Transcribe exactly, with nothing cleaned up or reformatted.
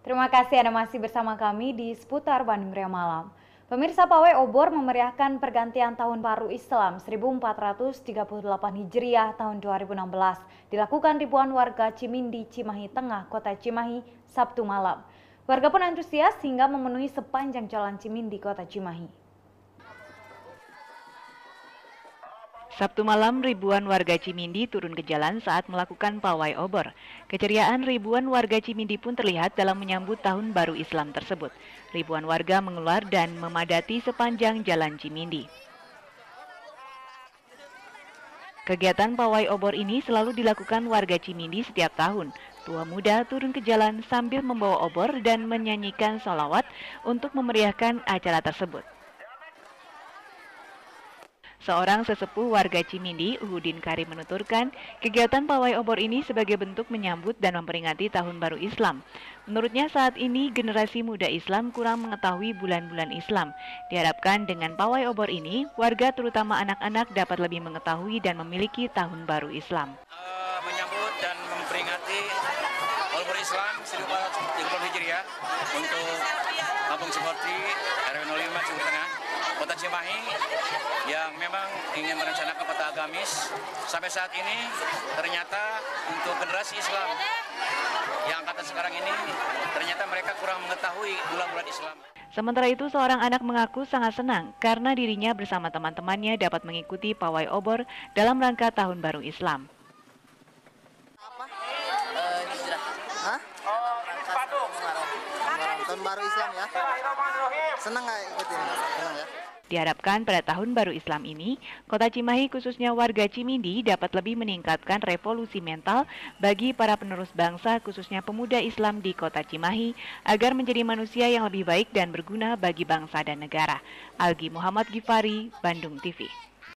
Terima kasih Anda masih bersama kami di seputar Bandung Ria Malam. Pemirsa, pawai obor memeriahkan pergantian tahun baru Islam seribu empat ratus tiga puluh delapan Hijriah tahun dua ribu enam belas dilakukan ribuan warga Cimindi, Cimahi Tengah, Kota Cimahi, Sabtu malam. Warga pun antusias hingga memenuhi sepanjang jalan Cimindi, Kota Cimahi. Sabtu malam, ribuan warga Cimindi turun ke jalan saat melakukan pawai obor. Keceriaan ribuan warga Cimindi pun terlihat dalam menyambut tahun baru Islam tersebut. Ribuan warga mengeluar dan memadati sepanjang jalan Cimindi. Kegiatan pawai obor ini selalu dilakukan warga Cimindi setiap tahun. Tua muda turun ke jalan sambil membawa obor dan menyanyikan sholawat untuk memeriahkan acara tersebut. Seorang sesepuh warga Cimindi, Uhudin Karim, menuturkan kegiatan pawai obor ini sebagai bentuk menyambut dan memperingati Tahun Baru Islam. Menurutnya saat ini generasi muda Islam kurang mengetahui bulan-bulan Islam. Diharapkan dengan pawai obor ini, warga terutama anak-anak dapat lebih mengetahui dan memiliki Tahun Baru Islam. Uh, menyambut dan memperingati Tahun Baru Islam seribu empat ratus tiga puluh Hijriah untuk Kampung Cimorti, R W nol lima Cimur Tengah, Kota Cimahi, yang memang ingin merencanakan kota agamis. Sampai saat ini ternyata untuk generasi Islam yang angkatan sekarang ini ternyata mereka kurang mengetahui bulan-bulan Islam. Sementara itu, seorang anak mengaku sangat senang karena dirinya bersama teman-temannya dapat mengikuti pawai obor dalam rangka Tahun Baru Islam. Apa? Uh, Hah? Oh, Tahun Baru Islam ya? Senang nggak ikutin? Senang ya? Diharapkan pada Tahun Baru Islam ini, Kota Cimahi khususnya warga Cimindi dapat lebih meningkatkan revolusi mental bagi para penerus bangsa khususnya pemuda Islam di Kota Cimahi agar menjadi manusia yang lebih baik dan berguna bagi bangsa dan negara. Algi Muhammad Gifari, Bandung T V.